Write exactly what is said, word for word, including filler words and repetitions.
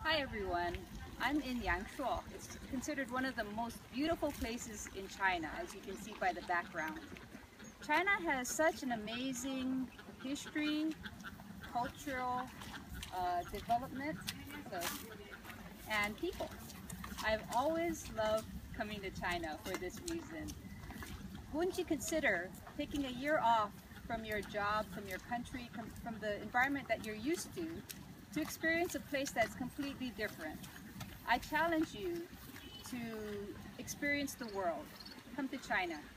Hi everyone, I'm in Yangshuo. It's considered one of the most beautiful places in China, as you can see by the background. China has such an amazing history, cultural uh, development, so, and people. I've always loved coming to China for this reason. Wouldn't you consider taking a year off from your job, from your country, from the environment that you're used to, to experience a place that's completely different? I challenge you to experience the world. Come to China.